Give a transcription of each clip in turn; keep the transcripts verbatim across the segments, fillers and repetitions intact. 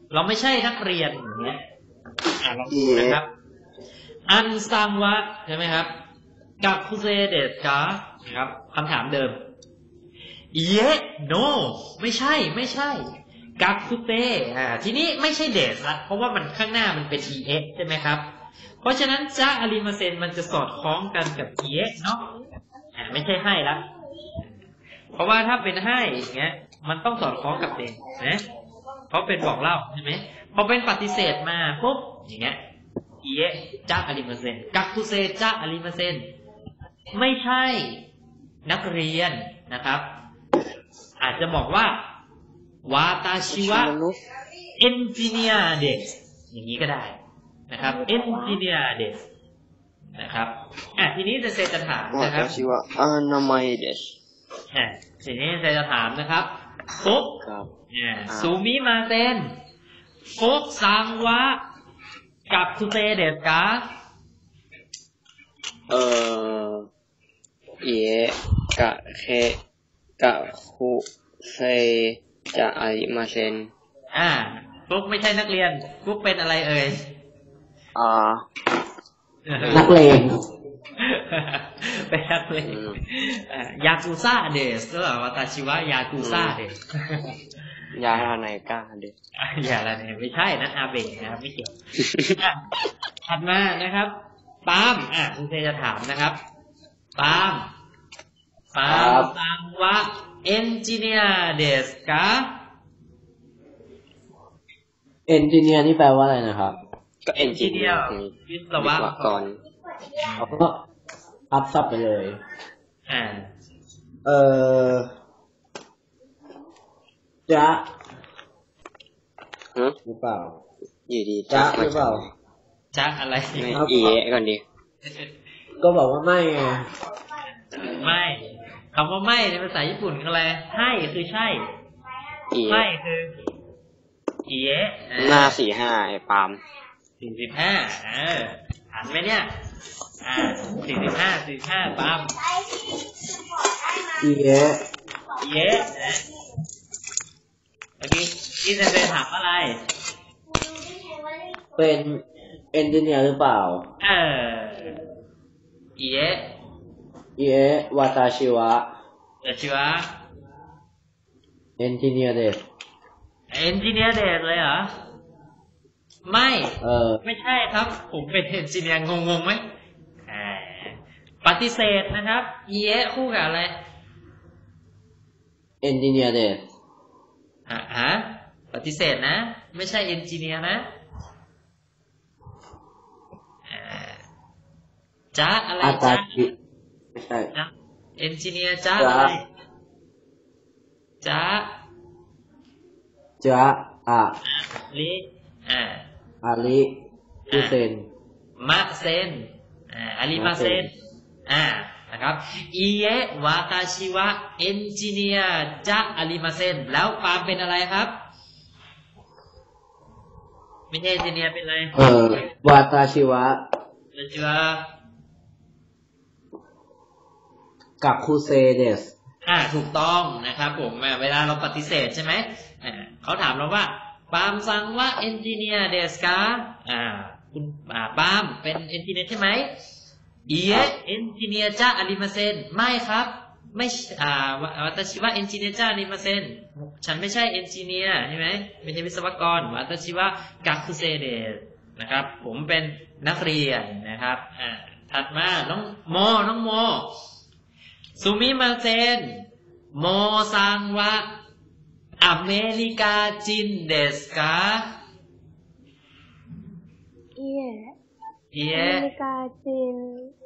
เราไม่ใช่นักเรียนอย่างเงี้ยอ่าลองดูนะครับอันซังวะใช่ไหมครับกับคุเซเดสกานะครับคำถามเดิมเยะโนไม่ใช่ไม่ใช่กับคุเตอ่าทีนี้ไม่ใช่เดสละเพราะว่ามันข้างหน้ามันเป็น เอ ใช่ไหมครับเพราะฉะนั้นจะอาริมาเซนมันจะสอดคล้องกันกับเยะเนาะอ่าไม่ใช่ให้ละเพราะว่าถ้าเป็นให้อย่างเงี้ยมันต้องสอดคล้องกับเดสนะเพราะเป็นบอกเล่าใช่ไหมพอเป็นปฏิเสธมาปุ๊บอย่างเงี้ยเยะจะอาริมาเซนกับคุเซจะอาริมาเซนไม่ใช่นักเรียนนะครับอาจจะบอกว่าวาตาชิวะเอนจิเนียร์เดสอย่างนี้ก็ได้นะครับเอนจิเนียร์เดสนะครับอ่ะทีนี้เซจะถามนะครับวาตาชิวะอานามัยเดสอ่ะทีนี้เซจะถามนะครับฟุกอ่าซูมิมาเซนฟุกซังวะกับคุเซเดสกาเอ่อเอะกะเคกะคุเซจะอาริมาเซนอ่าฟุกไม่ใช่นักเรียนฟุกเป็นอะไรเอ่ยอ่านักเลงเป็นนักเลงยากุซ่าเดสหรือเปล่าวาตาชิวะยากุซ่าเดสยาลาไนก้าเดสยาลาไนไม่ใช่นะอาเบะนะครับไม่เกี่ยวถัดมานะครับปาล์มอ่ะคุณเซจะถามนะครับปาล์มปาล์มซังวะเอนจิเนียร์เดสกาเอนจิเนียร์นี่แปลว่าอะไรนะครับก็เอนจิเนียร์วิศวกรเอาก็อัพซับไปเลยอ่าเอ่อจะฮะหรือเปล่าอยู่ดีจะหรือเปล่าจะอะไรไม่เอะก่อนดิก็บอกว่าไม่ไงไม่คำว่าไม่ในภาษาญี่ปุ่นคืออะไรให้คือใช่ไม่คือเอะหน้าสี่ห้าไอ้ปาล์มสี่สิบห้าเอออ่านไหมเนี่ยอ่าสี่สิบห้าสี่สิบห้าปาล์มเอะเอะนะเมื่อกี้ที่จะไปถามอะไรเป็นเอนจิเนียร์หรือเปล่าเออเอะเอะวาตาชิวะวาตาชิวะเอนจิเนียร์เดสเอนจิเนียร์เดสเลยเหรอไม่เออไม่ใช่ครับผมเป็นเอนจิเนียร์งงงไหมอ่าปฏิเสธนะครับเอะคู่กับอะไรเอนจิเนียร์เดสฮะฮะปฏิเสธนะไม่ใช่เอนจิเนียร์นะจ้าอะไรจ้าไม่ใช่เอนจิเนียร์จ้าอะไรจ้าจ้าอะลิอ่าอาลิคุเซนมะเซนอ่าอาริมาเซนอ่านะครับอิเอะวาตาชิวะเอนจิเนียร์จ้าอาริมาเซนแล้วปาล์มเป็นอะไรครับไม่ใช่เอนจิเนียร์เป็นอะไรเออวาตาชิวะวาตาชิวะกับคุเซเดสอ่าถูกต้องนะครับผมเวลาเราปฏิเสธใช่ไหมอ่าเขาถามเราว่าปาล์มซังว่าเอนจิเนียร์เดสกาอ่าคุณอ่าปาล์มเป็นเอนจิเนียร์ใช่ไหมเอะเอนจิเนียร์จ้าอาริมาเซนไม่ครับไม่อ่าวาตาชิวะเอนจิเนียร์จ้าอาริมาเซนฉันไม่ใช่เอนจิเนียร์ใช่ไหมไม่ใช่วิศวกรวาตาชิวะกักคุเซเดสนะครับผมเป็นนักเรียนนะครับอ่าถัดมาน้องโมน้องโมซูมิมาเซนโมซังวะอเมริกาจินเดสกาเอียเอียอเมริกาจิน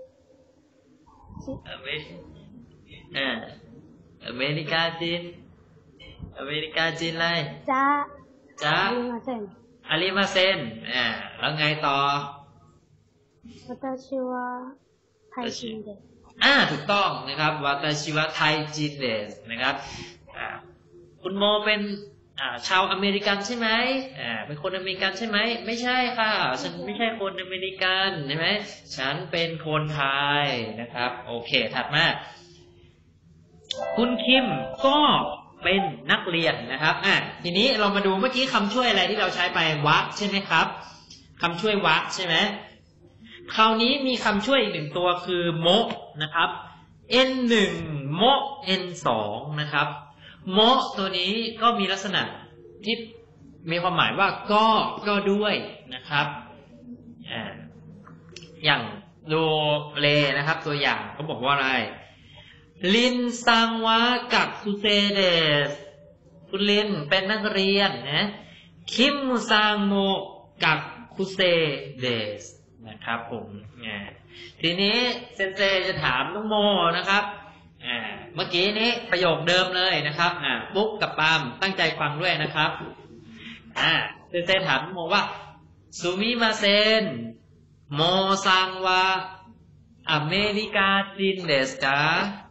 อเมริอ่าอเมริกาจินอเมริกาจินอะไรจ้าจ้าอาริมาเซนอาริมาเซนอ่าแล้วไงต่อวัตชิวะไทยจินเดสอ่าถูกต้องนะครับวาตาชิวะไทยจินเดสนะครับอ่าคุณโมเป็นอ่าชาวอเมริกันใช่ไหมอ่าเป็นคนอเมริกันใช่ไหมไม่ใช่ค่ะฉันไม่ใช่คนอเมริกันใช่ไหมฉันเป็นคนไทยนะครับโอเคถัดมาคุณคิมก็เป็นนักเรียนนะครับอ่ะทีนี้เรามาดูเมื่อกี้คำช่วยอะไรที่เราใช้ไปวะใช่ไหมครับคำช่วยวะใช่ไหมคราวนี้มีคำช่วยอีกหนึ่งตัวคือโมนะครับ เอ็น หนึ่ง โม เอ็น สอง นะครับโมตัวนี้ก็มีลักษณะที่มีความหมายว่าก็ก็ด้วยนะครับอ่าอย่างโดเลนะครับตัวอย่างเขาบอกว่าอะไรลินซังวะกับคุเซเดสคุณลินเป็นนักเรียนนะคิมซังโมกับคุเซเดสนะครับผมทีนี้เซนเซจะถามน้องโมนะครับอ่าเมื่อกี้นี้ประโยคเดิมเลยนะครับอ่าปุ๊กกับปามตั้งใจฟังด้วยนะครับอ่าเซนเซถามน้องโมว่าซูมิมาเซนโมซังวะอเมริกาจินเดสกา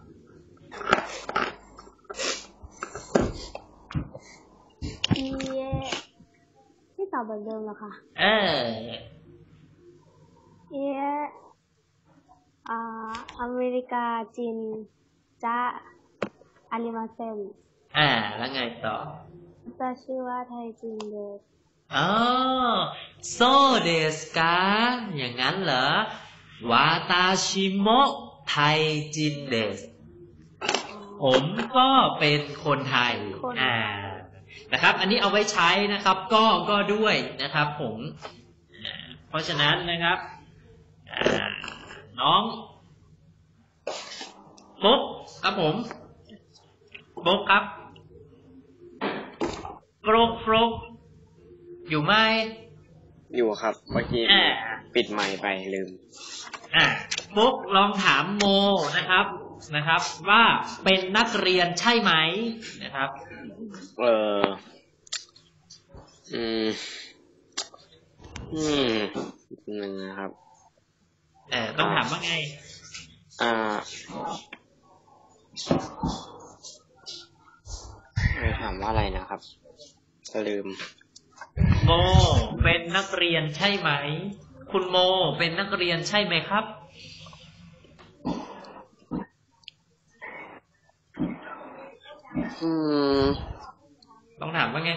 อีเอที่ตอบแบบเดิมเหรอคะเออเออ่าอเมริกาจีนจะอาริมาเซนอ่าแล้วไงต่อ私はไทยจีนですอ๋อโซเดสกาอย่างนั้นเหรอวาตาชิโมะไทยจินเดสผมก็เป็นคนไทยอ่านะครับอันนี้เอาไว้ใช้นะครับก็ก็ด้วยนะครับผมเพราะฉะนั้นนะครับน้องปุ๊กครับผมปุ๊กครับโฟรกโฟรกอยู่ไหมอยู่ครับเมื่อกี้ปิดไมค์ไปลืมอ่าปุ๊กลองถามโมนะครับนะครับว่าเป็นนักเรียนใช่ไหมนะครับเอออืมอืมหนึ่งนะครับเออต้องถามว่าไงอ่าถามว่าอะไรนะครับลืมโมเป็นนักเรียนใช่ไหมคุณโมเป็นนักเรียนใช่ไหมครับอืมต้องถามว่าไง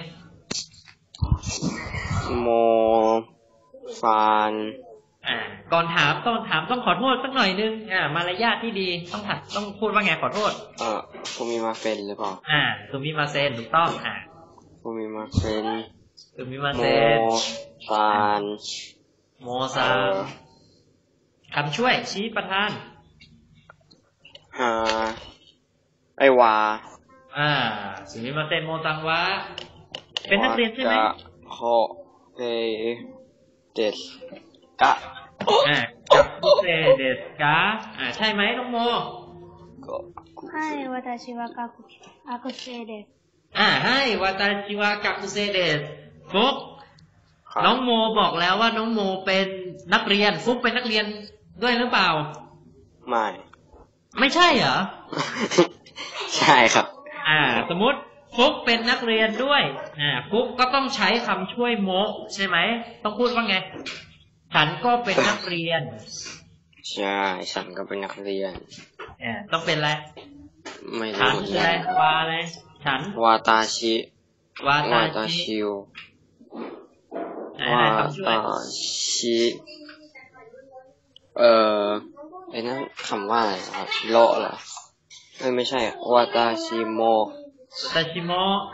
โมฟานอ่าก่อนถามต้องถามต้องขอโทษสักหน่อยนึงอ่ามารยาทที่ดีต้องถัดต้องพูดว่าไงขอโทษเออฟูมิมาเฟนหรือเปล่าอ่าฟูมิมาเซนถูกต้องอ่าฟูมิมาเฟนฟูมิมาเซนโมฟานโมซาคำช่วยชี้ประธานฮาไอวาอ่าฟูมิมาเซนโมซังวะเป็นนักเรียนใช่ไหมโคเอเดสกะอ่ากับคุเซเดสกะอ่าใช่ไหมน้องโมให้วาตาชิวะกับอากุเซเดสอ่าให้วาตาชิวะกับคุเซเดสฟุกน้องโมบอกแล้วว่าน้องโมเป็นนักเรียนฟุกเป็นนักเรียนด้วยหรือเปล่าไม่ไม่ใช่เหรอใช่ครับอ่าสมมุติฟุกเป็นนักเรียนด้วยอ่าฟุกก็ต้องใช้คำช่วยโมใช่ไหมต้องพูดว่าไงฉันก็เป็นนักเรียนใช่ฉันก็เป็นนักเรียนอ่าต้องเป็นอะไรไม่รู้ฉันอะไรวาอะไรฉันวาตาชิวาตาชิววาตาชิเอ่อไอ้นั่นคำว่าอะไรครับโลเหรอไม่ไม่ใช่วาตาชิโมวาตาชิโม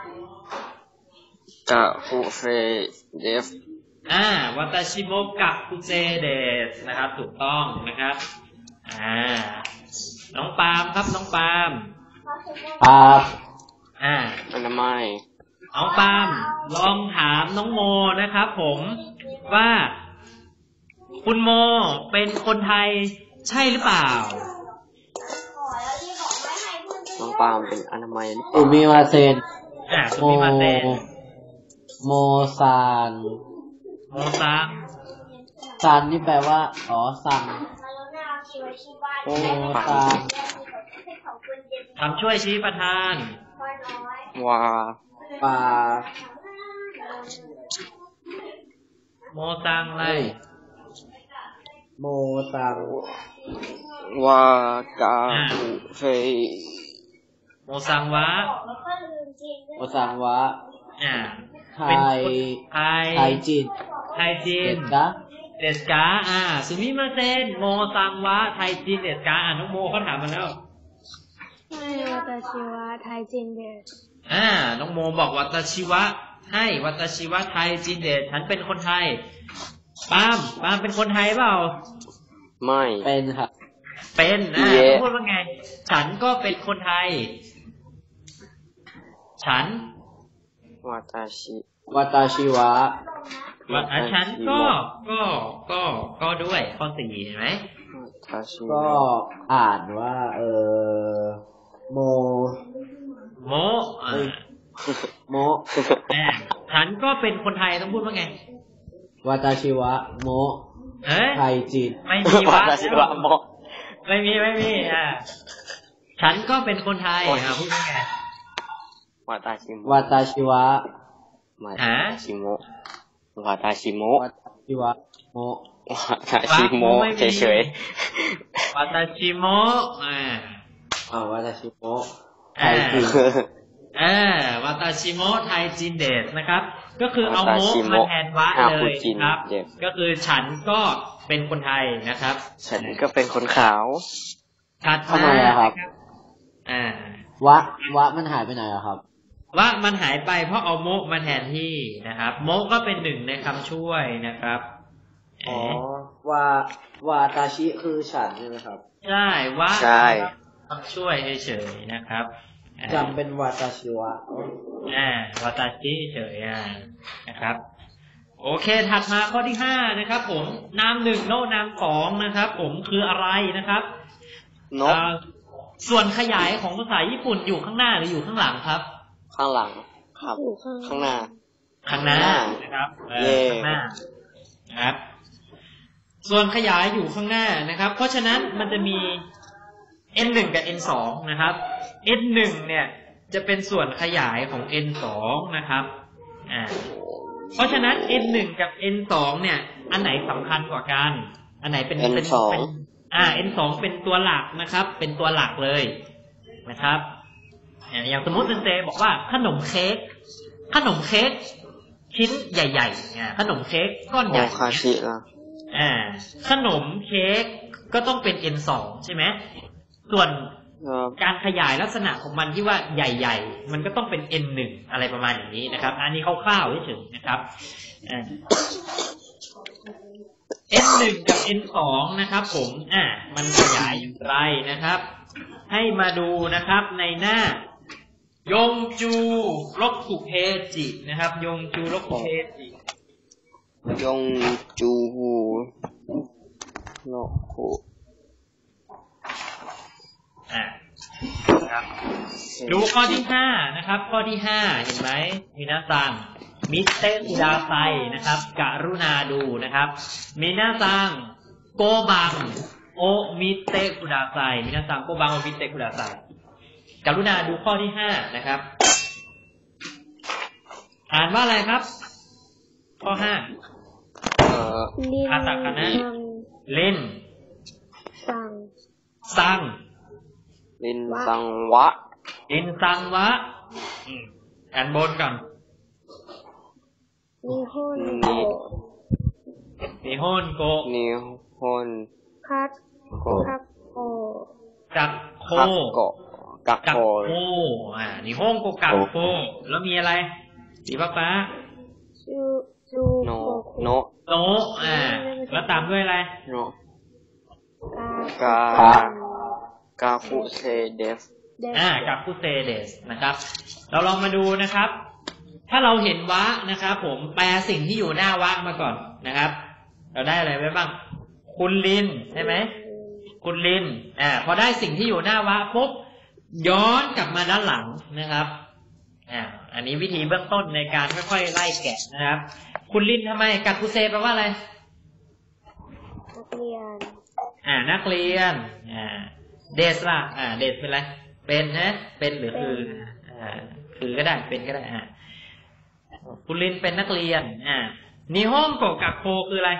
กะคุเฟเดฟอ่าวาตาชิโมกะคุเซเดสนะครับถูกต้องนะครับอ่าน้องปาล์มครับน้องปาล์มปาล์มอ่าอนามัยน้องปาล์มลองถามน้องโมนะครับผมว่าคุณโมเป็นคนไทยใช่หรือเปล่าน้องปาล์มเป็นอนามัยหรือเปล่าอุมิมาเซนอ่าอุมิมาเซนโมซานโมซังซันนี่แปลว่าอ๋อซังโมซังคำช่วยชี้ประธานวาปาโมซังอะไรโมซังวากาเฟโมซังวะโอซังวะอ่าไทเป็นยคนไทยไทยจีนไทยจีเด็นดกะเดสกาอ่าสุมิมาเซนโมซังวะไทยจีนเดสกาอ่าน้องโมเขาถามมาแล้วให้วาตาชิวะไทยจินเดสอ่าน้องโมบอกวัตชิวะให้วัตชิวะไทยจีนเดสฉันเป็นคนไทยปาล์มปาล์มเป็นคนไทยเปล่าไม่เป็นครับเป็นอ่าเย้ต้องพูดว่าไง ฉันก็เป็นคนไทย ฉันวาตาชิวาตาชิวะว่าอ่ะฉันก็ก็ก็ก็ด้วยข้อสี่เห็นไหมวาตาชิก็อ่านว่า เออโมโมอ่าโมแม่ฉันก็เป็นคนไทยต้องพูดว่าไงวาตาชิวะโมเอ้ยไทยจีนไม่มีวาวะตาชิวะโมไม่มีไม่มีอ่าฉันก็เป็นคนไทยโอ้ยอ่าพูดว่าไงวาตาชิโมวาตาชิวะวาฮะตาชิโมวาตาชิโมวาตาชิวะโมวาตาชิโมเฉยวัตชิโมอ่าอ่าวาตาชิโมไทอ่ายจีนๆเออวัตชิโมไทยจีนเดสนะครับ ก็คือเอาโมวัตชิโมมาแทนวะฮาเลคุยจินครับเดสก็คือฉันก็เป็นคนไทยนะครับฉันก็เป็นคนขาวถัดทำไมอะครับอ่าวะ วะมันหายไปไหนอะครับว่ามันหายไปเพราะเอาโมมาแทนที่นะครับ โมก็เป็นหนึ่งในคำช่วยนะครับอ๋อ วา วาตาชิคือฉันใช่ไหมครับใช่ว่าใช่คำช่วยเฉยๆนะครับอ่าจำเป็นวาตาชิวะอ่าวาตาชิเฉยๆอ่านะครับ โอเคถัดมาข้อที่ห้านะครับ ผมนามหนึ่งโนนามสองนะครับ ผมคืออะไรนะครับนกอ่าส่วนขยายของภาษาญี่ปุ่นอยู่ข้างหน้าหรืออยู่ข้างหลังครับข้างหลังครับอยู่ข้างข้างหน้าข้างหน้าข้างหน้านะครับเอเย่อข้างหน้านะครับ ส่วนขยายอยู่ข้างหน้านะครับ เพราะฉะนั้นมันจะมี เอ็น หนึ่ง กับ เอ็น สอง นะครับ เอ็น หนึ่ง เนี่ยจะเป็นส่วนขยายของ เอ็น สอง นะครับอ่าเพราะฉะนั้น เอ็น หนึ่ง กับ เอ็น สอง เนี่ย อันไหนสำคัญกว่ากัน อันไหนเป็นเอ็นเป็นสองเป็นอ่า เอ็น สอง เป็นตัวหลักนะครับ เป็นตัวหลักเลยนะครับอ่าอย่างสมมติเซนเซบอกว่าขนมเค้กขนมเค้กชิ้นใหญ่ๆอ่าขนมเค้กก้อนโอใหญ่คาชิล่ะอ่าขนมเค้กก็ต้องเป็น เอ็น สอง ใช่ไหมส่วนครับการขยายลักษณะของมันที่ว่าใหญ่ๆมันก็ต้องเป็น เอ็น หนึ่ง อะไรประมาณอย่างนี้นะครับ อันนี้คร่าวๆเฉยๆนะครับอ่า เอ็น หนึ่ง กับ เอ็น สอง นะครับ ผมอ่ามันขยายอย่างไรนะครับ ให้มาดูนะครับในหน้ายงจูรกขุเพจินะครับยงจูรกขุเพจิยงจูฮูโนคุอ่านะครับดูข้อที่ห้านะครับ ข้อที่ห้าเห็นไหมมินาซังมิเตะอุดาไซนะครับกรุณาดูนะครับมินาซังโกบังโอมิเตะอุดาไซมินาซังโกบังโอมิเตะอุดาไซกรุณาดูข้อที่ห้านะครับ อ่านว่าอะไรครับ ข้อห้าเอ่อลินคาตาคานะนังเล่นสังซังลินซังวะลินซังวะอืมอ่านบนก่อนนิฮอนนิโกนิฮนโกนิฮอนคัตโกคัตโอกักโคคักโกะกักกักโกโคอ่านิฮงโกกักโคแล้วมีอะไรสีฟ้าฟ้าจูจูโนโกคุโนโนอ่าแล้วตามด้วยอะไรโนกากา กาคุเซเดสเดสอ่ากักคุเซเดสนะครับ เราลองมาดูนะครับ ถ้าเราเห็นวะนะครับ ผมแปลสิ่งที่อยู่หน้าวะมาก่อนนะครับ เราได้อะไรไว้บ้าง คุณลินใช่ไหมคุณลินอ่าพอได้สิ่งที่อยู่หน้าวะปุ๊บย้อนกลับมาด้านหลังนะครับอ่าอันนี้วิธีเบื้องต้นในการค่อยๆไล่แกะนะครับ คุณลินทำไมกักคุเซแปลว่าอะไรนักเรียนอ่านักเรียนอ่าเดสล่ะอ่าเดสเป็นอะไรเป็นนะเป็นหรือคืออ่าคือก็ได้เป็นก็ได้อ่าคุณลินเป็นนักเรียนอ่านิฮงโกกักโคคืออะไร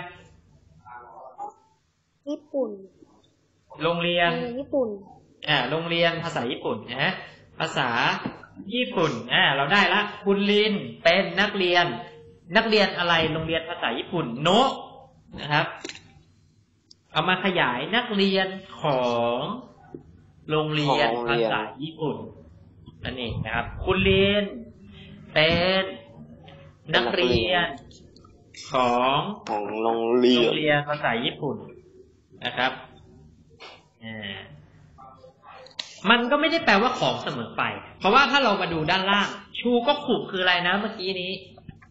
ญี่ปุ่นโรงเรียนโรงเรียนญี่ปุ่นอ่าโรงเรียนภาษาญี่ปุ่นนะฮะภาษาญี่ปุ่นอ่าเราได้ละคุณลินเป็นนักเรียนนักเรียนอะไรโรงเรียนภาษาญี่ปุ่นโนะนะครับเอามาขยายนักเรียนของโรงเรียนภาษาญี่ปุ่นนั่นเองนะครับคุณลินเป็นนักเรียนของของโรงเรียนโรงเรียนภาษาญี่ปุ่นนะครับอ่ามันก็ไม่ได้แปลว่าของเสมอไปเพราะว่าถ้าเรามาดูด้านล่างชูก็ขุคืออะไรนะเมื่อกี้นี้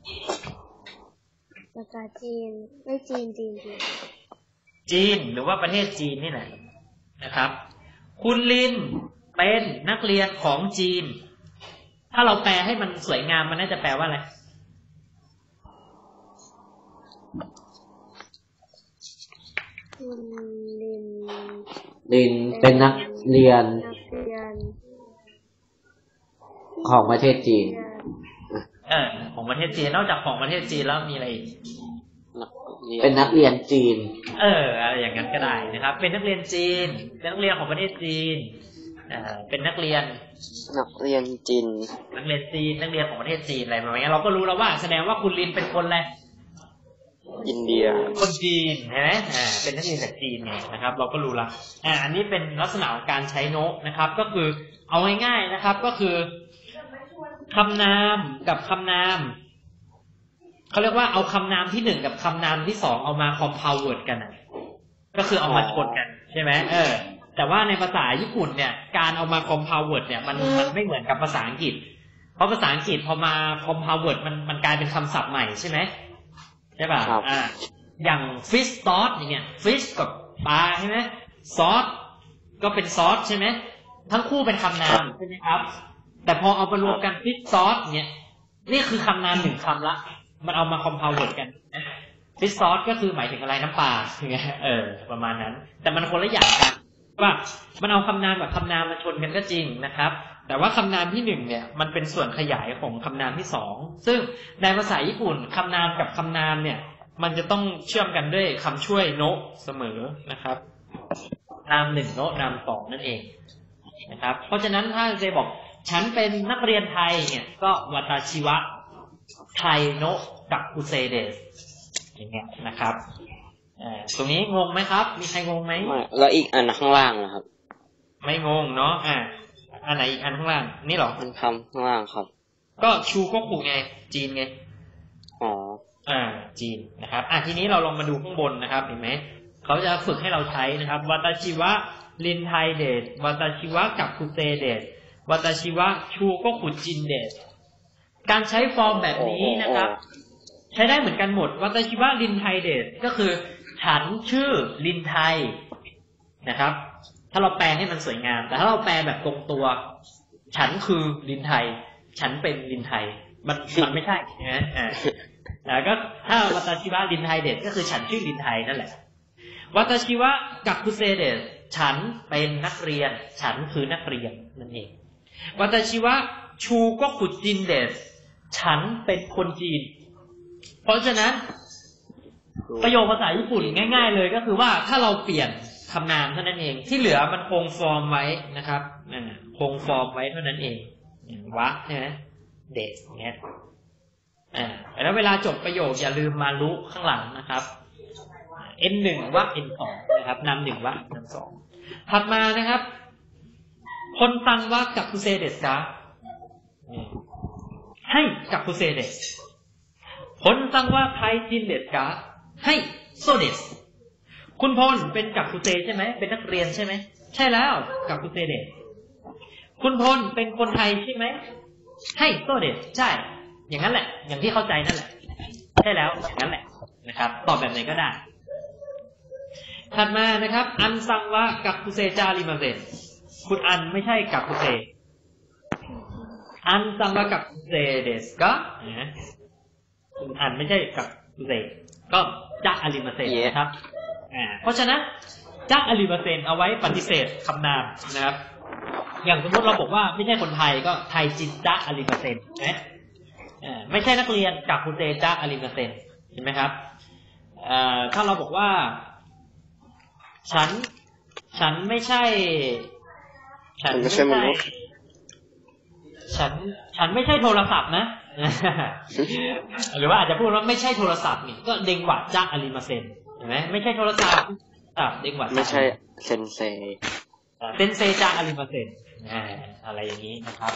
ภาษาจีนไม่จีนจีนจีนจีนหรือว่าประเทศจีนนี่แหละนะครับคุณลินเป็นนักเรียนของจีนถ้าเราแปลให้มันสวยงามมันน่าจะแปลว่าอะไรคุณลินลินเป็นนักเรียนของประเทศจีนเออของประเทศจีนนอกจากของประเทศจีนแล้วมีอะไรอีกเป็นนักเรียนจีนเอออะไรอย่างนั้นก็ได้นะครับเป็นนักเรียนจีนเป็นนักเรียนของประเทศจีนเอ่อเป็นนักเรียนนักเรียนจีนนักเรียนจีนนักเรียนของประเทศจีนอะไรประมาณนี้เราก็รู้แล้วว่าแสดงว่าคุณลินเป็นคนอะไรอินเดียคนจีนใช่ไหมอ่าเป็นนักเรียนจากจีนไงนะครับเราก็รู้ละอ่าอันนี้เป็นลักษณะของการใช้โนะนะครับก็คือเอาง่ายๆนะครับก็คือคำนามกับคำนามเขาเรียกว่าเอาคำนามที่หนึ่งกับคำนามที่สองเอามาคอมเพลเวิร์ดกันนะก็คือเอามาชนกันใช่ไหมเออแต่ว่าในภาษาญี่ปุ่นเนี่ยการเอามาคอมเพลเวิร์ดเนี่ยมันมันไม่เหมือนกับภาษาอังกฤษเพราะภาษาอังกฤษพอมาคอมเพลเวิร์ดมันมันกลายเป็นคำศัพท์ใหม่ใช่ไหมใช่ป่ะอ่าอย่าง fish sauce อย่างเงี้ย fish กับปลาใช่ไหม sauce ก็เป็นซอสใช่ไหมทั้งคู่เป็นคำนามใช่ไหมครับแต่พอเอามารวมกัน fish sauce เนี่ยนี่คือคำนามหนึ่งคำละมันเอามาคอมเพลเวิร์ดกัน fish sauce ก็คือหมายถึงอะไรน้ำปลาอย่างเงี้ยเออประมาณนั้นแต่มันคนละอย่างกันว่ามันเอาคำนามกับคำนามมาชนกันก็จริงนะครับแต่ว่าคำนามที่หนึ่งเนี่ยมันเป็นส่วนขยายของคำนามที่สองซึ่งในภาษาญี่ปุ่นคำนามกับคำนามเนี่ยมันจะต้องเชื่อมกันด้วยคำช่วยโนะเสมอนะครับนามหนึ่งโนะนามสองนั่นเองนะครับเพราะฉะนั้นถ้าเจบอกฉันเป็นนักเรียนไทยเนี่ยก็วัตาชิวะไทยโนะกับคุเซเดสอย่างเงี้ยนะครับอ่าตรงนี้งงไหมครับมีใครงงไหมไม่แล้วอีกอันข้างล่างนะครับไม่งงเนาะอ่าอันไหนอีกอันข้างล่างนี่หรอมันคำข้างล่างครับก็ชูก็ขู่ไงจีนไงอ๋ออ่าจีนนะครับอ่ะทีนี้เราลองมาดูข้างบนนะครับเห็นไหมเขาจะฝึกให้เราใช้นะครับวัตาชิวะลินไทเดสวัตาชิวะกับคุเซเดสวัตาชิวะชูก็ขุจินเดสการใช้ฟอร์มแบบนี้นะครับใช้ได้เหมือนกันหมดวัตาชิวะลินไทเดสก็คือฉันชื่อลินไทนะครับถ้าเราแปลให้มันสวยงามแต่ถ้าเราแปลแบบตรงตัวฉันคือลินไทฉันเป็นลินไทมันมันไม่ใช่นะอ่าแล้วก็ถ้าวัตาชิวะลินไทเดสก็คือฉันชื่อลินไทนั่นแหละวัตาชิวะกับคุเซเดสฉันเป็นนักเรียนฉันคือนักเรียนนั่นเองวัตาชิวะชูก็ขุดจินเดสฉันเป็นคนจีนเพราะฉะนั้นประโยคภาษาญี่ปุ่นง่ายๆเลยก็คือว่าถ้าเราเปลี่ยนคำนามเท่านั้นเองที่เหลือมันคงฟอร์มไว้นะครับคงฟอร์มไว้เท่านั้นเองวะใช่ไหมเดสเงี้ยอ่าแล้วเวลาจบประโยคอย่าลืมมารุข้างหลังนะครับ เอ็น หนึ่ง วะ เอ็น สอง นะครับนำหนึ่งวะนำสองถัดมานะครับคนฟังว่ากับคุเซเดสกะให้กับคุเซเดสคนฟังว่าไทจินเดสกะให้โซเดสคุณพลเป็นกับคุเซใช่ไหมเป็นนักเรียนใช่ไหมใช่แล้วกับคุเซเดสคุณพลเป็นคนไทยใช่ไหมให้โซเดสใช่อย่างนั้นแหละอย่างที่เข้าใจนั่นแหละใช่แล้วอย่างนั้นแหละนะครับตอบแบบไหนก็ได้ถัดมานะครับอันซังวะกับคุเซจาริมาเซนคุณอันไม่ใช่กับคุเซอันซังวะกับคุเซเดสก็นะคุณอันไม่ใช่กับคุเซก็จะอาริมาเซนนะครับอ่าเพราะฉะนั้นจะอาริมาเซนเอาไว้ปฏิเสธคำนามนะครับอย่างสมมติเราบอกว่าไม่ใช่คนไทยก็ไทยจินจะอาริมาเซนนะอ่าไม่ใช่นักเรียนกับคุเซจะอาริมาเซนเห็นไหมครับอ่าถ้าเราบอกว่าฉันฉันไม่ใช่ฉันไม่ใช่ฉันฉันไม่ใช่โทรศัพท์นะ หรือว่าอาจจะพูดว่าไม่ใช่โทรศัพท์นี่ก็เดงหวะจ้าอาริมาเซนเห็นไหมไม่ใช่โทรศัพท์อ่ะเดงหวะจ้าไม่ใช่เซนเซเซนเซจ้าอาริมาเซนอะไรอย่างนี้นะครับ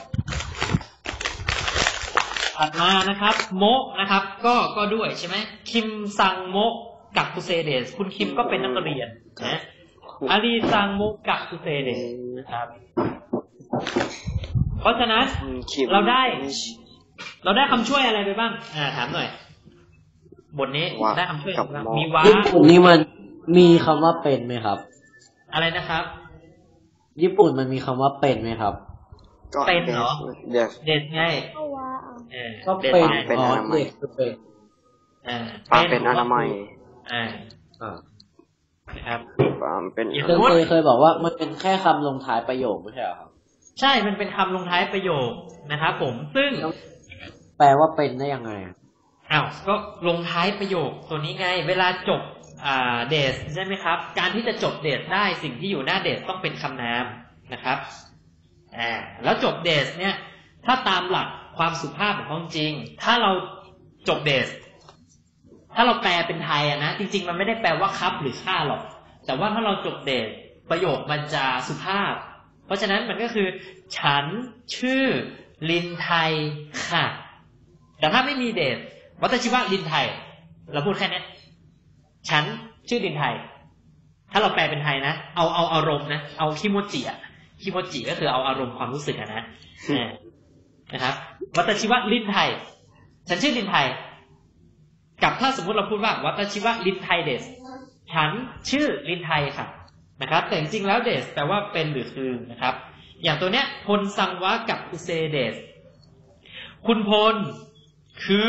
ถัดมานะครับโมะนะครับ ก็ก็ด้วยใช่ไหมคิมซังโมะกับคุเซเดสคุณคิมก็เป็นนักเรียนนะอารีซังโมะกับคุเซเดสนะครับเพราะฉะนั้นเราได้เราได้คำช่วยอะไรไปบ้างอ่าถามหน่อยบทนี้ได้คำช่วยอะไรบ้างมีว้าญี่ปุ่นนี่มันมีคำว่าเป็นไหมครับอะไรนะครับญี่ปุ่นมันมีคำว่าเป็นไหมครับเป็นเหรอเด็กเด็ดไงก็ว่าเอาเออก็ด็ดเป็นไงเป็นอ๋ออนามัยเด็กคือเป็นอ่าความเป็นอนามัยอ่าอ่านะครับความเป็นอย่าเคยเคยเคยบอกว่ามันเป็นแค่คำลงท้ายประโยคไม่ใช่เหรอครับใช่มันเป็นคำลงท้ายประโยคนะครับผมซึ่งแปลว่าเป็นได้ยังไงอะอ้าวก็ลงท้ายประโยคตัวนี้ไงเวลาจบอ่าเดสใช่ไหมครับการที่จะจบเดสได้สิ่งที่อยู่หน้าเดสต้องเป็นคำนามนะครับอ่าแล้วจบเดสเนี่ยถ้าตามหลักความสุภาพของเขาจริงถ้าเราจบเดสถ้าเราแปลเป็นไทยอะนะจริงๆมันไม่ได้แปลว่าครับหรือค่าหรอกแต่ว่าถ้าเราจบเดสประโยคมันจะสุภาพเพราะฉะนั้นมันก็คือฉันชื่อลินไทยค่ะแต่ถ้าไม่มีเดสวัตชิวะลินไทยเราพูดแค่นี้ฉันชื่อลินไทยถ้าเราแปลเป็นไทยนะเอาเอาอารมณ์นะเอาคิโมจิอะคิโมจิก็คือเอาอารมณ์ความรู้สึกอะนะนะครับวัตชิวะลินไทยฉันชื่อลินไทยกับถ้าสมมุติเราพูดว่าวัตชิวะลินไทยเดสฉันชื่อลินไทยค่ะนะครับแต่จริงๆแล้วเดสแปลว่าเป็นหรือคือนะครับอย่างตัวเนี้ยพลซังวะกับอุเซเดสคุณพลคือ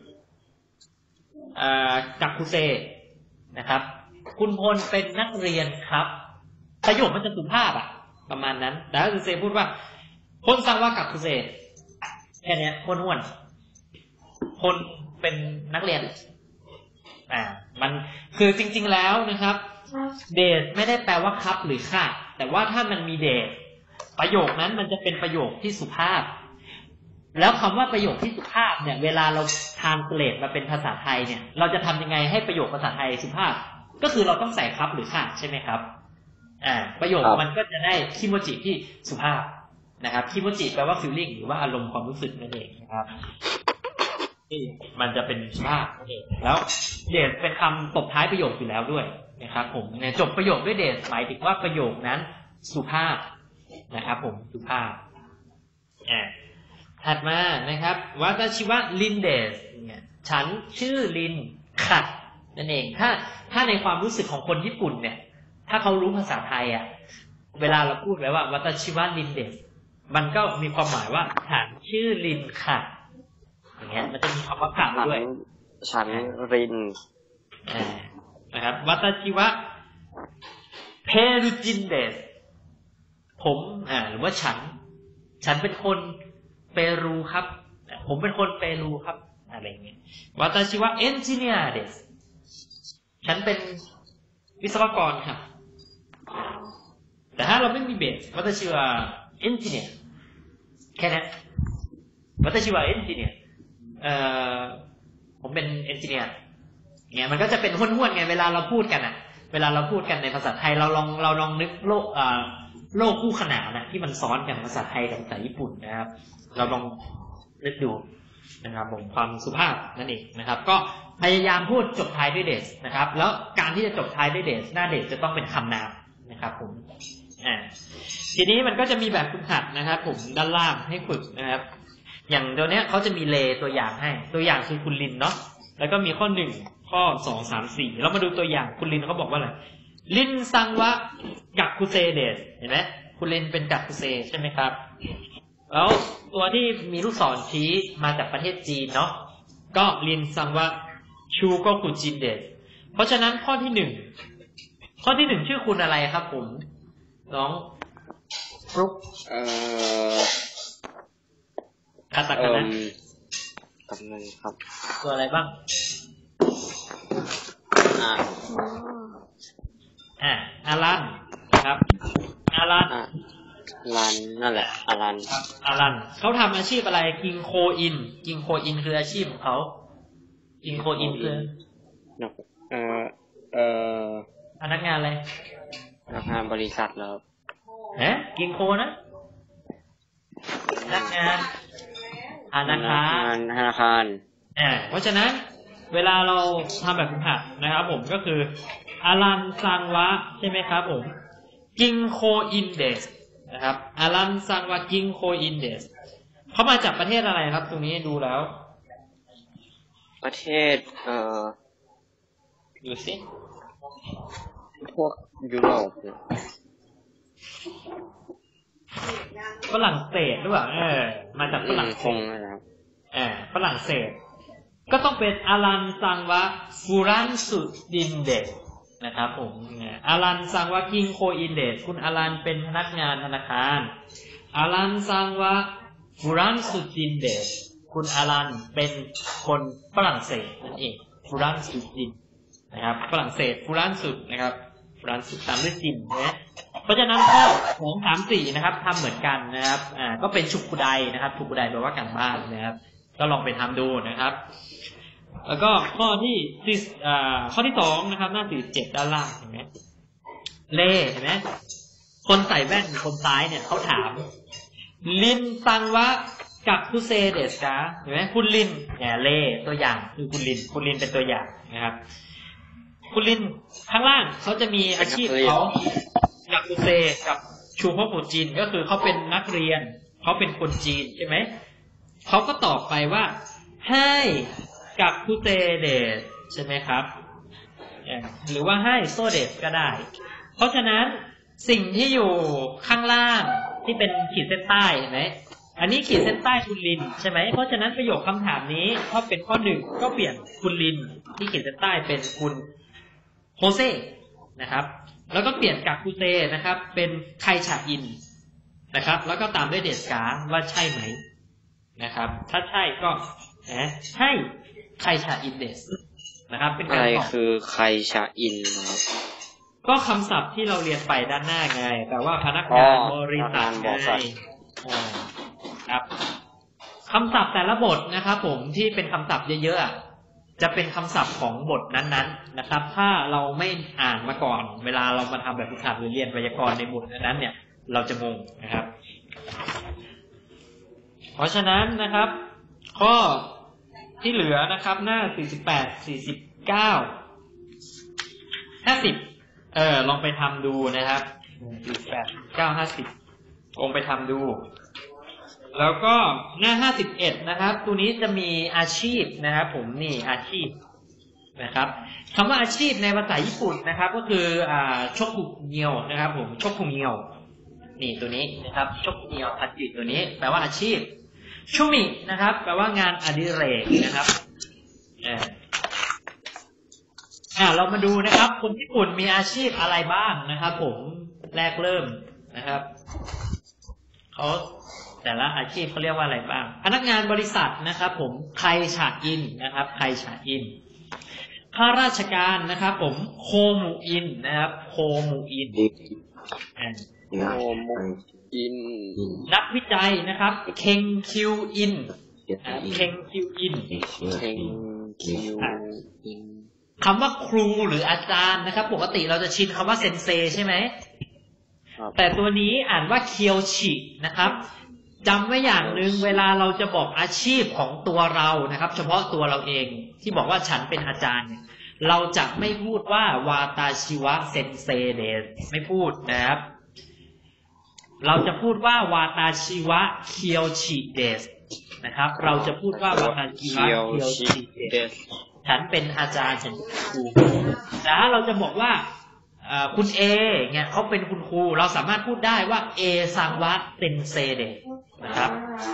อ่ากับคุเซนะครับคุณพลเป็นนักเรียนครับประโยคมันจะสุภาพอะประมาณนั้นแต่ถ้าคุเซพูดว่าพลซังวะกับคุเซแค่นี้คนห้วนคนเป็นนักเรียนอ่ามันคือจริงๆแล้วนะครับเดทไม่ได้แปลว่าครับหรือค่ะแต่ว่าถ้ามันมีเดทประโยคนั้นมันจะเป็นประโยคที่สุภาพแล้วคำว่าประโยคที่สุภาพเนี่ยเวลาเราทรานสเลทมาเป็นภาษาไทยเนี่ยเราจะทำยังไงให้ประโยคภาษาไทยสุภาพก็คือเราต้องใส่ครับหรือค่ะใช่ไหมครับอ่าประโยคมันก็จะได้คิโมจิที่สุภาพนะครับคิโมจิแปลว่า feeling หรือว่าอารมณ์ความรู้สึกนั่นเองนะครับที่มันจะเป็นสุภาพนั่นเองแล้วเดทเป็นคำตบท้ายประโยคอยู่แล้วด้วยนะครับผมเนี่ยจบประโยคด้วยเดทหมายถึงว่าประโยคนั้นสุภาพนะครับผมสุภาพอ่าถัดมานะครับวัตชิวะลินเดสเนี่ยฉันชื่อลินค่ะนั่นเองถ้าถ้าในความรู้สึกของคนญี่ปุ่นเนี่ยถ้าเขารู้ภาษาไทยอ่ะเวลาเราพูดไปว่าวัตชิวะลินเดสมันก็มีความหมายว่าฉันชื่อลินค่ะอย่างเงี้ยมันจะมีคำว่าค่ะด้วยฉันรินนะครับวัตชิวะเพรุจินเดสผมอ่าหรือว่าฉันฉันเป็นคนเปรูครับผมเป็นคนเปรูครับอะไรเงี้ยวัตชิวะเอนจิเนียร์เดสฉันเป็นวิศวกรครับแต่ถ้าเราไม่มีเบสวัตชิวะเอนจิเนียร์แค่นั้นวัตชิวะเอนจิเนียร์เอ่อผมเป็นเอนจิเนียร์เงี้ยมันก็จะเป็นห้วนๆไงเวลาเราพูดกันอ่ะเวลาเราพูดกันในภาษาไทยเราลองเราลองนึกโลกอ่าโลกคู่ขนานนะที่มันซ้อนกันภาษาไทยกับภาษาญี่ปุ่นนะครับเราลองนึกดูนะครับผมความสุภาพนั่นเองนะครับก็พยายามพูดจบท้ายด้วยเดสนะครับแล้วการที่จะจบท้ายด้วยเดสหน้าเดสจะต้องเป็นคำนามนะครับผมอ่าทีนี้มันก็จะมีแบบฝึกหัดนะครับผมด้านล่างให้ฝึกนะครับอย่างตัวเนี้ยเขาจะมีเลตัวอย่างให้ตัวอย่างคือคุณลินเนาะแล้วก็มีข้อหนึ่งข้อสองสามสี่เรามาดูตัวอย่างคุณลินเขาบอกว่าอะไรลินซังวะกักคุเซเดสเห็นไหมคุณลินเป็นกักคุเซใช่ไหมครับแล้วตัวที่มีลูกศรชี้มาจากประเทศจีนเนาะก็ลินซังวะชูก็คุจินเดสเพราะฉะนั้นข้อที่หนึ่งข้อที่หนึ่งชื่อคุณอะไรครับผมน้องฟลุ๊กเอ่อคาตาคานะกำลังครับตัวอะไรบ้างอ่าอ่าอารันครับอารันรันนั่นแหละอารันครับอารันเขาทำอาชีพอะไรกิงโคอินกิงโคอินคืออาชีพของเขากิงโคอินคือเอ่อเอ่อพนักงานอะไรพนักงานบริษัทแล้วเอ๊ะกิงโคนะพนักงานธนาคารธนาคารอ่าเพราะฉะนั้นเวลาเราทำแบบฝึกหัดนะครับผมก็คืออารันซังวะใช่ไหมครับผมกิงโคอินเดสนะครับอารันซังวะกิงโคอินเดสเขามาจากประเทศอะไรครับตรงนี้ดูแล้วประเทศเอ่อดูสิพวกยุโรปเนี่ยฝรั่งเศสหรือเปล่าเออมาจากฝรั่งเศคงสนะครับเออฝรั่งเศสก็ต้องเป็นอารันซังวะฟูรันสุดินเดสนะครับผมอารันซังวะกิงโคอินเดสคุณอารันเป็นพนักงานธนาคารอารันซังวะฟูรันสุดินเดสคุณอารันเป็นคนฝรั่งเศสนั่นเองฟูรันสุดินนะครับฝรั่งเศสฟูรันสุดนะครับฟูรันสุดตามด้วยจินนะเพราะฉะนั้นข้อสองสามสี่นะครับทำเหมือนกันนะครับอ่าก็เป็นชุกุไดนะครับชุกุไดแปลว่าการบ้านนะครับก็ลองไปทำดูนะครับแล้วก็ข้อที่ที่อ่าข้อที่สองนะครับหน้าสี่สิบเจ็ดด้านล่างเห็นไหมเล่เห็นไหมคนใส่แว่นคนซ้ายเนี่ยเขาถามลินซังวะกับคุเซเดสกาเห็นไหมคุณลินเนี่ยเล่ตัวอย่างคือคุณลินคุณลินเป็นตัวอย่างนะครับคุณลินข้างล่างเขาจะมีอาชีพเขากับคุเซกับชูฮกบุจินก็คือเขาเป็นนักเรียนเขาเป็นคนจีนใช่ไหมเขาก็ตอบไปว่าให้กับคุเซเดสใช่ไหมครับหรือว่าให้โซเดสก็ได้เพราะฉะนั้นสิ่งที่อยู่ข้างล่างที่เป็นขีดเส้นใต้เห็นไหมอันนี้ขีดเส้นใต้คุณลินใช่ไหมเพราะฉะนั้นประโยคคำถามนี้ถ้าเป็นข้อหนึ่งก็เปลี่ยนคุณลินที่ขีดเส้นใต้เป็นคุณโฮเซ่นะครับแล้วก็เปลี่ยนกับคุเซนะครับเป็นไคชาอินนะครับแล้วก็ตามด้วยเดสกาว่าใช่ไหมนะครับถ้าใช่ก็นะใช่ไคชาอินเดสนะครับเป็นการอะไรตอบคือไคชาอินนะครับก็คำศัพท์ที่เราเรียนไปด้านหน้าไงแต่ว่าพนักงานบริษัทไงอ่าครับคำศัพท์แต่ละบทนะครับผมที่เป็นคำศัพท์เยอะๆจะเป็นคำศัพท์ของบทนั้นๆนะครับถ้าเราไม่อ่านมาก่อนเวลาเรามาทำแบบฝึกหัดหรือเรียนไวยากรณ์ในบทนั้นๆเนี่ยเราจะงงนะครับเพราะฉะนั้นนะครับข้อที่เหลือนะครับหน้าสี่สิบแปด สี่สิบเก้า ห้าสิบเออลองไปทำดูนะครับสี่สิบแปด เก้า ห้าสิบลองไปทำดูแล้วก็หน้าห้าสิบเอ็ดนะครับตัวนี้จะมีอาชีพนะครับผมนี่อาชีพนะครับคำว่าอาชีพในภาษาญี่ปุ่นนะครับก็คืออ่าชกคุเงียวนะครับผมชกคุเงียวนี่ตัวนี้นะครับชกคุเงียวอาชีพตัวนี้แปลว่าอาชีพชุมินะครับแปลว่างานอดิเรกนะครับเอออ่าเรามาดูนะครับคนญี่ปุ่นมีอาชีพอะไรบ้างนะครับผมแรกเริ่มนะครับเขาแต่ละอาชีพเขาเรียกว่าอะไรบ้างพนักงานบริษัทนะครับผมไคชาอินนะครับไคชาอินข้าราชการนะครับผมโคมูอินนะครับโคมูอินอ่าโอโมอินนักวิจัยนะครับเคงคิวอินเคงคิวอินเคงคิวอินคำว่าครูหรืออาจารย์นะครับปกติเราจะชินคำว่าเซนเซใช่ไหมแต่ตัวนี้อ่านว่าเคียวชินะครับจำไว้อย่างหนึ่งเวลาเราจะบอกอาชีพของตัวเรานะครับเฉพาะตัวเราเองที่บอกว่าฉันเป็นอาจารย์เนี่ยเราจะไม่พูดว่าวาตาชิวะเซนเซเดสไม่พูดนะครับเราจะพูดว่าวาตาชิวะเคียวชิเดสนะครับเราจะพูดว่าวาตาชิวะเคียวชิเดสฉันเป็นอาจารย์ฉันเป็นครูแต่ถ้าเราจะบอกว่าคุณเอเนี่ยเขาเป็นคุณครูเราสามารถพูดได้ว่าเอซังวะเซนเซเดสนะครับ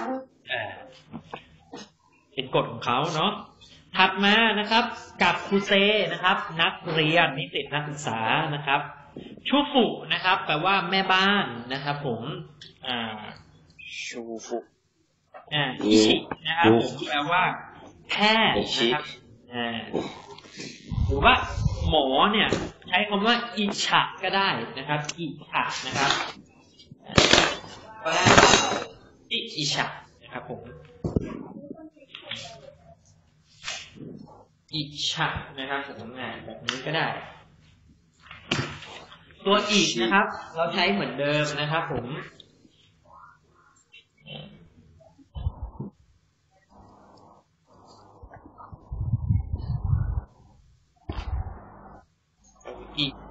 เป็นกฎของเขาเนาะถัดมานะครับกับครูเซนะครับนักเรียนนิสิตนักศึกษานะครับชูฟุนะครับแปลว่าแม่บ้านนะครับผมอ่าชูฟุอ่าอิชินะครับผมแปลว่าแพทย์นะครับอ่าหรือว่าหมอเนี่ยใช้คำว่าอิชะก็ได้นะครับอิชะนะครับอิชะนะครับผมอิชะนะครับผมอ่าแบบนี้ก็ได้ตัวอีกนะครับเราใช้เหมือนเดิมนะครับผมอีก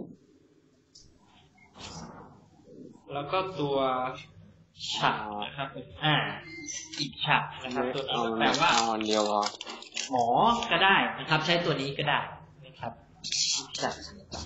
แล้วก็ตัวฉะนะครับผมอ่าอีกฉะนะครับตัวนี้แปลว่าเอาเดียวพอหมอก็ได้นะครับใช้ตัวนี้ก็ได้นะครับฉะ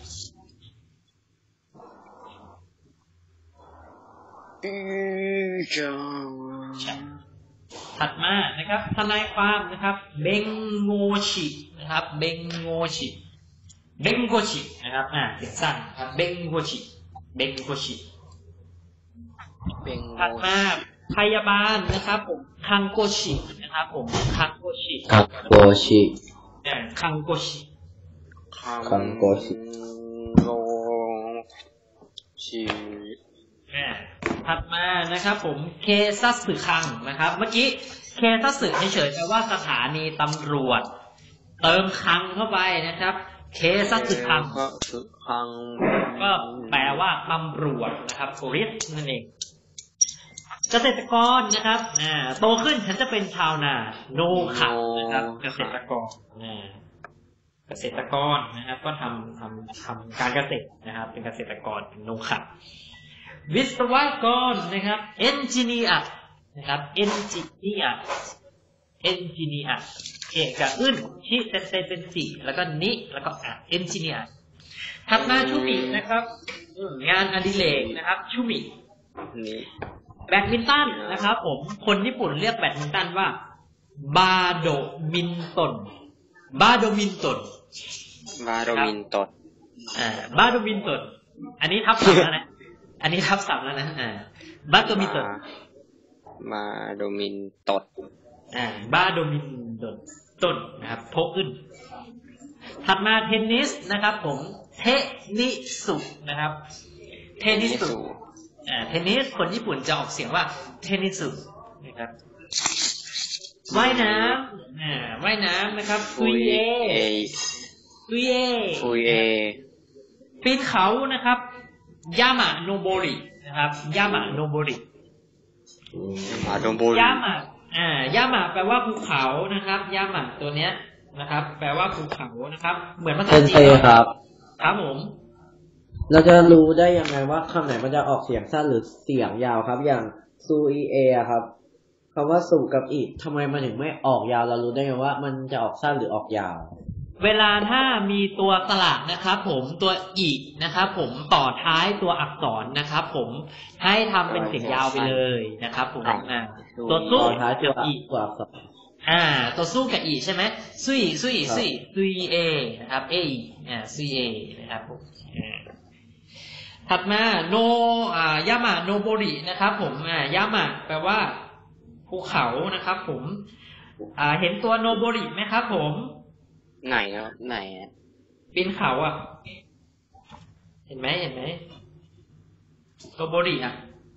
ถัดมานะครับทนายความนะครับเบงโงชินะครับเบงโงชิเบงโกชินะครับอ่าเสียงสั้นครับเบงโกชิเบงโกชิเบงโงถัดมาพยาบาลนะครับผมคังโกชินะครับผมคังโกชิคังโกชิเนี่ยคังโกชิคังโกชิโงชิถัดมานะครับผมเคซัสสึคังนะครับเมื่อกี้เคซัสสึเฉยๆแปลว่าสถานีตำรวจเติมคังเข้าไปนะครับเคซัสสึคังสึคังก็แปลว่าตำรวจนะครับ police นั่นเองเกษตรกรนะครับอ่าโตขึ้นฉันจะเป็นชาวนาโนขับนะครับเกษตรกรอ่าเกษตรกรนะครับก็ทำทำทำการเกษตรนะครับเป็นเกษตรกรโนขับวิศวกรนะครับเอนจิเนียร์นะครับเอนจิเนียร์เอนจิเนียร์เอกกับอึ้นชิเซนเซเป็นสี่แล้วก็นิแล้วก็อ่ะเอนจิเนียร์ถัดมาชูมินะครับงานอดิเรกนะครับชูมินี่แบดมินตันนะครับผมคนญี่ปุ่นเรียกแบดมินตันว่าบาโดมินตันบาโดมินตันบาโดมินตดอ่าบาโดมินตันอันนี้ทับศัพท์แล้วนะอันนี้ทับศัพท์แล้วนะอ่าบาโดมินตันบาโดมินตดอ่าบาโดมินตันต้นนะครับโพกขึ้นถัดมาเทนนิสนะครับผมเทนิสุนะครับเทนิสุอ่าเทนนิสคนญี่ปุ่นจะออกเสียงว่าเทนนิสุนะครับว่ายน้ำอ่าว่ายน้ำนะครับซุยเอซุยเอฟุยเอปีนเขานะครับยามะโนโบรินะครับยามะโนโบริบาโดบุลยามะอ่ายามะแปลว่าภูเขานะครับยามะตัวเนี้ยนะครับ แปลว่าภูเขานะครับเหมือนภาษาเซนจีเซนครับครับผมเราจะรู้ได้ยังไงว่าคำไหนมันจะออกเสียงสั้นหรือเสียงยาวครับ อย่างซูอีเอะครับคำว่าสูกับอีทำไมมันถึงไม่ออกยาวเรารู้ได้ไงว่ามันจะออกสั้นหรือออกยาวเวลาถ้ามีตัวสระนะครับผมตัวอีนะครับผมต่อท้ายตัวอักษรนะครับผมให้ทำเป็นเสียงยาวไปเลยนะครับผมอ่าตัวสู้ต่อท้ายตัวกับอีตัวอักษรอ่าตัวสู้กับอีใช่ไหมซุยซุยซุยซุยเอนะครับเออ่าซุยเอนะครับผมอ่าถัดมาโนอ่ายามะโนโบรินะครับผมอ่ายามะแปลว่าภูเขานะครับผมอ่าเห็นตัวโนโบริไหมครับผมไหนครับไหนปีนเขาอ่ะเห็นไหมเห็นไหมโนโบริอ่ะ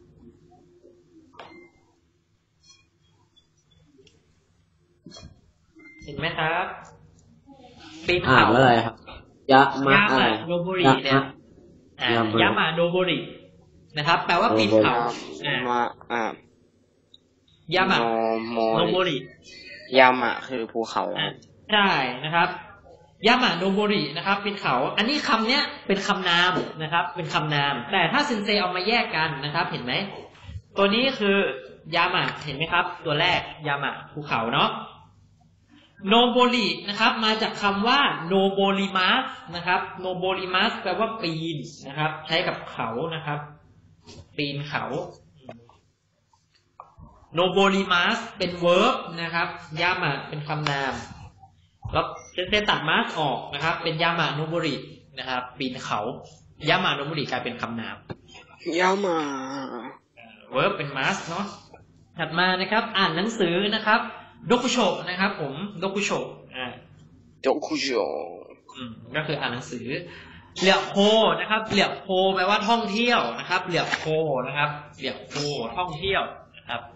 เห็นไหมครับปีนอ่านเขาว่าอะไรครับยะมะยาอะไรมะโนโบริเนี่ยอ่ายามะโนโบรินะครับแปลว่าปีนเขาอ่ามาอ่ายามะโนโมโนโบริยามะคือภูเขาอ่ะใช่นะครับยามะโนโบรินะครับเป็นเขาอันนี้คำเนี้ยเป็นคำนามนะครับเป็นคำนามแต่ถ้าเซนเซเอามาแยกกันนะครับเห็นไหมตัวนี้คือยามะเห็นไหมครับตัวแรกยามะภูเขาเนาะโนโบรินะครับมาจากคำว่าโนโบริมัสนะครับโนโบริมัสแปลว่าปีนนะครับใช้กับเขานะครับปีนเขาโนโบริมัสเป็น verb นะครับยามะเป็นคำนามแล้วเซนเซตัดมัสออกนะครับเป็นยามะโนโบรินะครับปีนเขายามะโนโบริกลายเป็นคำนามยามะ verb เป็นมัสเนาะถัดมานะครับอ่านหนังสือนะครับโดคุโชนะครับผมโดคุโชอ่าโดคุโชอืมก็คืออ่านหนังสือเหลียวโคนะครับเหลียวโคแปลว่าท่องเที่ยวนะครับเหลียวโคนะครับเหลียวโคท่องเที่ยวนะครับ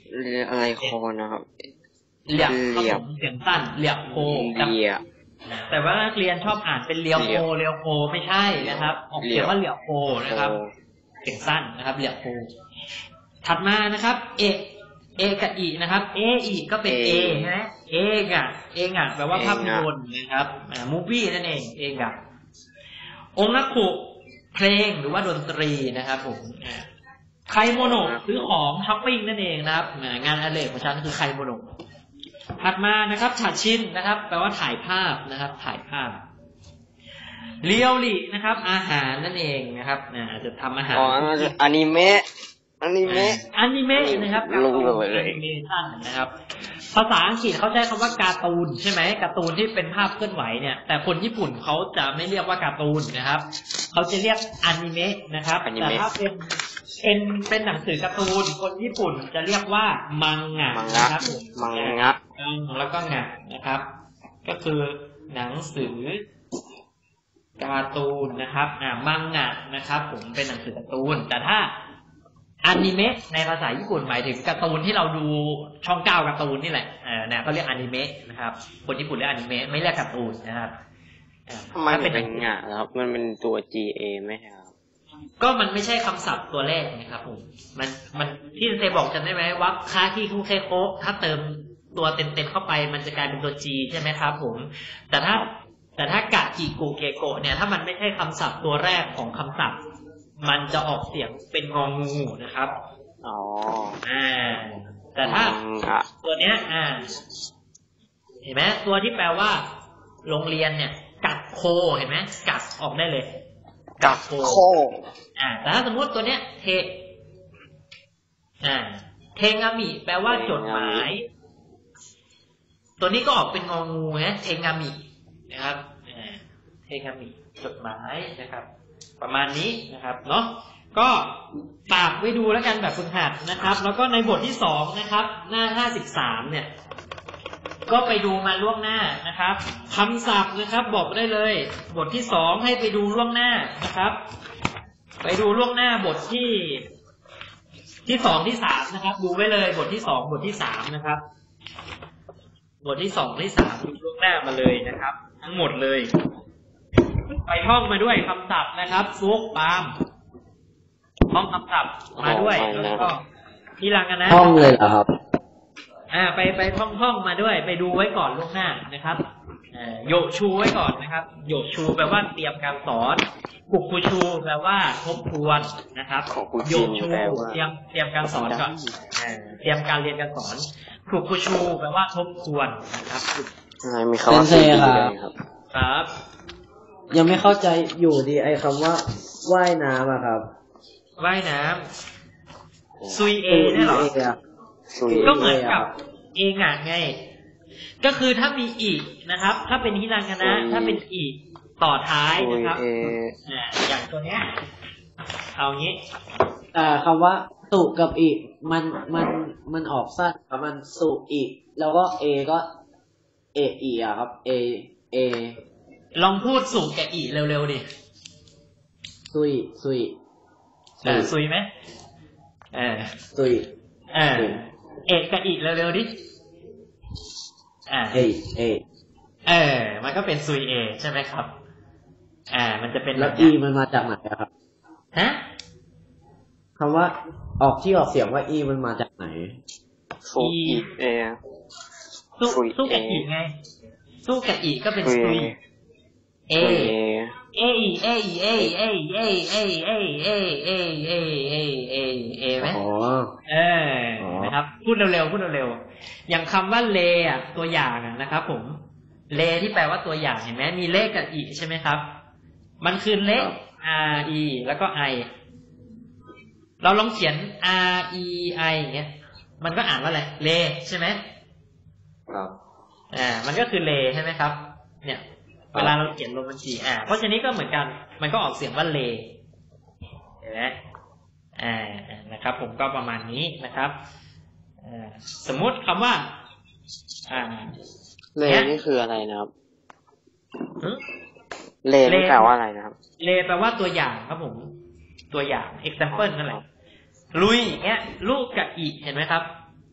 อะไรโคนะครับเหลียบเหลียบครับผมเสียงสั้นเหลียบโคแต่เลียแต่ว่านักเรียนชอบอ่านเป็นเลียวโคเลียวโคไม่ใช่นะครับ ออกเสียงว่าเหลียบโคนะครับ เสียงสั้นนะครับเหลียบโคถัดมานะครับเอเอกับอีนะครับเออีก็เป็นเอใช่ไหมเองอ่ะเองอ่ะแปลว่าภาพยนตร์นะครับอ่ามูฟวี่นั่นเองเองอ่ะองค์นักขุเพลงหรือว่าดนตรีนะครับผมอ่าไคโมโนะซื้อของช้อปปิ้งนั่นเองนะครับอ่างานอดิเรกของฉันคือไคโมโนะถัดมานะครับฉาชินนะครับแปลว่าถ่ายภาพนะครับถ่ายภาพเรียวลินะครับ อาหารนั่นเองนะครับอ่าอาจจะทำอาหารอ๋ออนิเมะอนิเมะอนิเมะนะครับลงเลยแอนิเมชั่นนะครับภาษาอังกฤษเขาใช้คำว่าการ์ตูนใช่ไหมการ์ตูนที่เป็นภาพเคลื่อนไหวเนี่ยแต่คนญี่ปุ่นเขาจะไม่เรียกว่าการ์ตูนนะครับเขาจะเรียกอนิเมะนะครับแต่ถ้าเป็นเป็นเป็นหนังสือการ์ตูนคนญี่ปุ่นจะเรียกว่ามังงะมังนะงะครับมังงะมังแล้วก็งะนะครับ ก็คือหนังสือการ์ตูนนะครับอ่ามังงะนะครับผมเป็นหนังสือการ์ตูนแต่ถ้าอนิเมะในภาษาญี่ปุ่นหมายถึงการ์ตูนที่เราดูช่องเก้าการ์ตูนนี่แหละเออเนี่ยเขาเรียกอนิเมะนะครับคนญี่ปุ่นเรียกอนิเมะไม่เรียกการ์ตูนนะครับทำไมมันเป็นงะครับมันเป็นตัว จี เอ ไหมครับก็มันไม่ใช่คำศัพท์ตัวแรกนะครับผมมันมันที่เซบอกจำได้ไหมว่าคาคิคุเคโคะถ้าเติมตัวเต็มๆเข้าไปมันจะกลายเป็นตัว G ใช่ไหมครับผมแต่ถ้าแต่ถ้ากะจิกุเกโกะเนี่ยถ้ามันไม่ใช่คำศัพท์ตัวแรกของคำศัพท์มันจะออกเสียงเป็นงองูนะครับอ๋ออ่า แต่ถ้าอ่ะตัวเนี้ย อ่า เห็นไหมตัวที่แปลว่า โรงเรียนเนี่ย กัดโคเห็นไหมกัดออกได้เลย กัดโคโคอ่า แต่ถ้าสมมติตัวเนี้ยเท อ่า เทงามิแปลว่าจดหมาย ตัวนี้ก็ออกเป็นงองูนะเทงามินะครับอ่าเทงามิจดหมายนะครับ ประมาณนี้นะครับเนาะก็ฝากไว้ดูแล้วกันแบบฝึกหัดนะครับ แล้วก็ในบทที่สองนะครับ หน้าห้าสิบสามเนี่ย ก็ไปดูมาล่วงหน้านะครับคำศัพท์นะครับ บอกได้เลย บทที่สองให้ไปดูล่วงหน้านะครับ ไปดูล่วงหน้าบทที่ ที่สองที่สามนะครับ ดูไว้เลย บทที่สองบทที่สามนะครับ บทที่สองที่สามดูล่วงหน้ามาเลยนะครับ ทั้งหมดเลยไปท่องมาด้วยคำศัพท์นะครับฟุกปาล์มท่องคำศัพท์มาด้วยแล้วก็ทีหลังกันนะห้องเลยเหรอครับอ่าไปไปท่องท่องมาด้วย ไปดูไว้ก่อนล่วงหน้านะครับอ่าโยชูไว้ก่อนนะครับโยชูแปลว่าเตรียมการสอนกุกุชูแปลว่าทบทวนนะครับโยชูเตรียมเตรียมการสอนก่อนอ่าเตรียมการเรียนการสอนกุกุชูแปลว่าทบทวนนะครับอะไรมีคำว่าเซนเซครับด้วยครับครับยังไม่เข้าใจอยู่ดีไอ้คำว่าว่ายน้ำอะครับว่ายน้ำซุยเอเนี่ยเหรอเออะซุยก็เหมือนกับเองอ่ะไงก็คือถ้ามีอีกนะครับ ถ้าเป็นฮิรังคะนะถ้าเป็นอีกต่อท้ายซุยนะครับเออ่าอย่างตัวเนี้ยเอางี้อ่าคำว่าสุกับอีมันมันมันออกสั้นครับมันสุอีแล้วก็เอก็เออีอะครับเอเอลองพูดสูงกับอีเร็วๆดิซุยซุยเออซุยไหมเออซุยเออเอกกับอีเร็วๆดิอ่าเอเอเออมันก็เป็นซุยเอใช่ไหมครับอ่ามันจะเป็นแล้วบบอีเนี้ยมันมาจากไหนอะครับฮะคำว่าออกที่ออกเสียงว่าอีมันมาจากไหนซุยเอสู้ซุยสู้กับเออีไงสู้กับอีก็เป็นซุยซุยเอซุยเอเอเอเอเอเอเอเอเอเอเอเอเอเอไหมอ๋อเออนะครับพูดเร็วๆพูดเร็วๆอย่างคำว่าเลอ่ะตัวอย่างอ่ะนะครับผมเลที่แปลว่าตัวอย่างเห็นไหมมีเลขกับอีใช่ไหมครับมันคือเลข r e แล้วก็ i เราลองเขียน r e i อย่างเงี้ยมันก็อ่านว่าอะไรเลใช่ไหมครับอ่ามันก็คือเลใช่ไหมครับเนี่ยเวลาเราเขียนโรมันจีอ่าเพราะฉะนั้นก็เหมือนกันมันก็ออกเสียงว่าเลเห็นไหมอ่านะครับผมก็ประมาณนี้นะครับอ่าสมมุติคำว่าอ่าเลนี่คืออะไรนะครับหึเลนี่แปลว่าอะไรนะครับเลแปลว่าตัวอย่างครับผมตัวอย่าง example นั่นแหละลุยอย่างเงี้ยลูกกับอีเห็นไหมครับ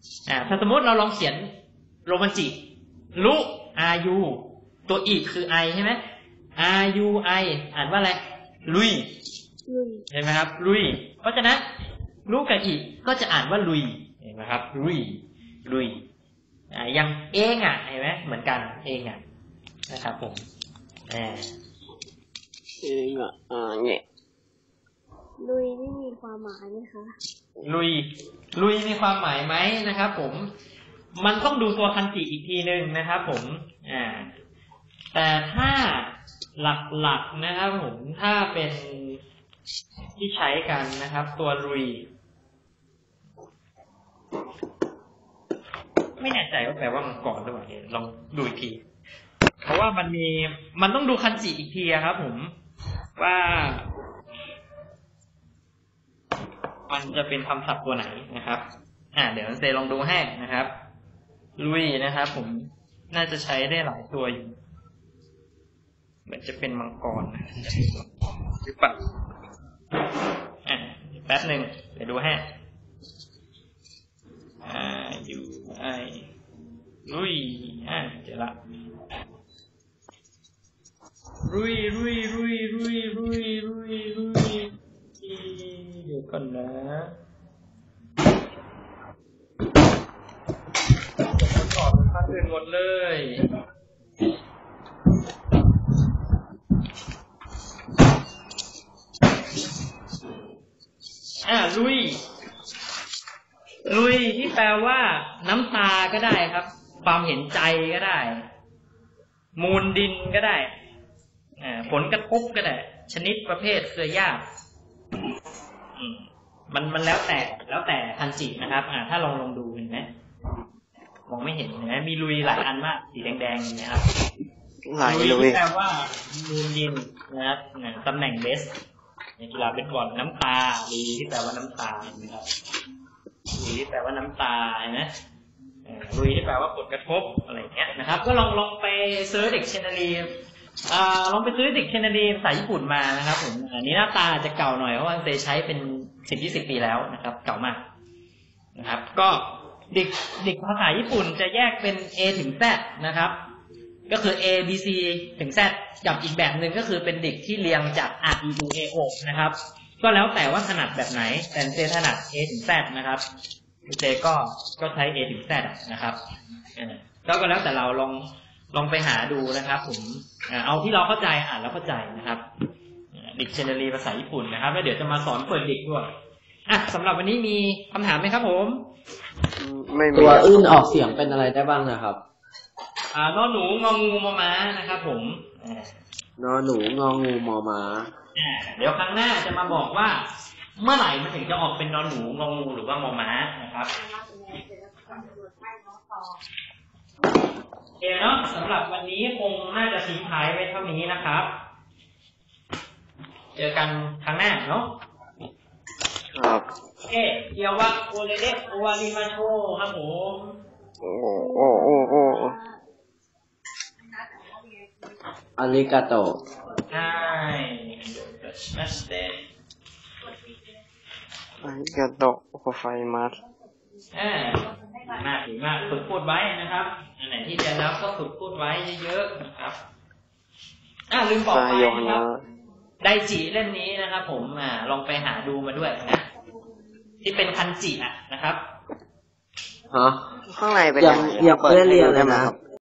อ่าถ้าสมมติเราลองเขียนโรมันจิลุอายูตัวอีคือไอใช่ไหมอายูไออ่านว่าอะไรลุยลุยเห็นไหมครับลุยเพราะฉะนั้นลุกับอีก็จะอ่านว่าลุยเห็นไหมครับลุยลุยอ่ายังเองอ่ะเห็นไหมเหมือนกันเองอ่ะนะครับผมอ่าเองอ่ะอ่าเนี่ยลุยนี่มีความหมายไหมคะลุยลุยมีความหมายไหมนะครับผมมันต้องดูตัวคันจิอีกทีหนึ่งนะครับผมอ่าแต่ถ้าหลักๆนะครับผมถ้าเป็นที่ใช้กันนะครับตัวลุยไม่แน่ใจว่าแปลว่ามังกรหรือเปล่าเนี่ยลองดูอีกทีเพราะว่ามันมีมันต้องดูคันจิอีกทีครับผมว่ามันจะเป็นคำศัพท์ตัวไหนนะครับอ่าเดี๋ยวเซลองดูให้นะครับลุยนะครับผมน่าจะใช้ได้หลายตัวอยู่เหมือนจะเป็นมังกรนะหรือเปล่าอ่าแป๊บหนึ่งเดี๋ยวดูให้อ่าอยู่ไอ้ลุยอ่าเจอละลุยลุยลุยลุยลุยลุยลุยเดี๋ยวก่อนนะก่อนเป็นภาคอื่นหมดเลยอ่าลุยลุยที่แปลว่าน้ำตาก็ได้ครับความเห็นใจก็ได้มูลดินก็ได้อ่าผลกระทบก็ได้ชนิดประเภทเครือญาติมันมันแล้วแต่แล้วแต่คันจินะครับอ่าถ้าลองลองดูเห็นไหมมองไม่เห็นเห็นไหมมีลุยหลายอันมากสีแดงๆนะครับหลายลุยลุยที่แปลว่ามูลดินนะครับตำแหน่งเบสในกีฬาเบสบอลน้ำตาลุยที่แปลว่าน้ำตานะครับลุยที่แปลว่าน้ำตาเห็นไหมลุยที่แปลว่าผลกระทบอะไรเงี้ยนะครับก็ลองลองไปเซิร์ชดิกชันนารีอ่าลองไปซื้อดิกชันนารีภาษาญี่ปุ่นมานะครับผมอันนี้หน้าตาจะเก่าหน่อยเพราะว่าเซใช้เป็นสิบยี่สิบปีแล้วนะครับเก่ามากนะครับก็ดิกดิกภาษาญี่ปุ่นจะแยกเป็น A ถึง Z นะครับก็คือ A B C ถึง Z กับอีกแบบหนึ่งก็คือเป็นดิกที่เรียงจาก R E U A O นะครับก็แล้วแต่ว่าถนัดแบบไหนแต่เซถนัด A ถึง Z นะครับเซก็ก็ใช้ A ถึง Z นะครับก็ก็แล้วแต่เราลองลองไปหาดูนะครับผมเอาที่เราเข้าใจอ่านแล้วเข้าใจนะครับดิกชันนารีภาษาญี่ปุ่นนะครับแล้วเดี๋ยวจะมาสอนเปิดดิกด้วยอ่ะสำหรับวันนี้มีคำถามไหมครับผมไม่มีตัวอื่นออกเสียงเป็นอะไรได้บ้างนะครับอ่านอหนูงองูมอม้านะครับผมนอหนูงองูมอม้าเดี๋ยวครั้งหน้าจะมาบอกว่าเมื่อไหร่มันถึงจะออกเป็นนอหนูงองูหรือว่ามอม้านะครับโอเคเนาะสำหรับวันนี้คงน่าจะทิ้งท้ายไว้เท่านี้นะครับเจอกันครั้งหน้าเนาะครับโอเคเดี๋ยวว่าโอเลเดโอวาริมาโชครับผมโอ้โอ้โอ้โอ้อาริกาโตใช่มาสเตอาริกาโตโคไฟมัสอ่ามากดีมากฝึกพูดไว้นะครับอันไหนที่เรียนแล้วก็ฝึกพูดไว้เยอะๆนะครับอ่าลืมบอกไปนะครับไดจิเล่มนี้นะครับผมอ่าลองไปหาดูมาด้วยนะที่เป็นคันจิอ่ะนะครับฮะข้างในเป็นยังยังไม่ได้เรียนเลยนะ